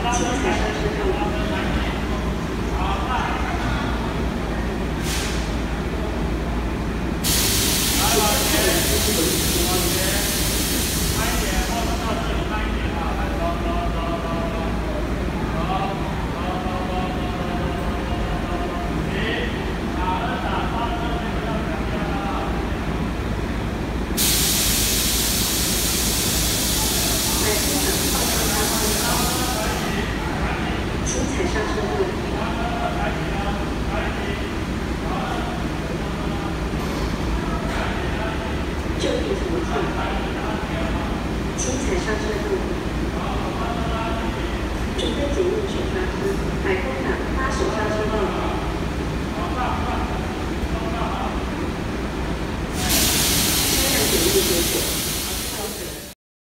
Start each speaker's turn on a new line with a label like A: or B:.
A: 请踩上车道。请踩上车道。就地投递，请踩上车道。准备检验手刹车，摆空挡发手刹车报告。车辆检验结果。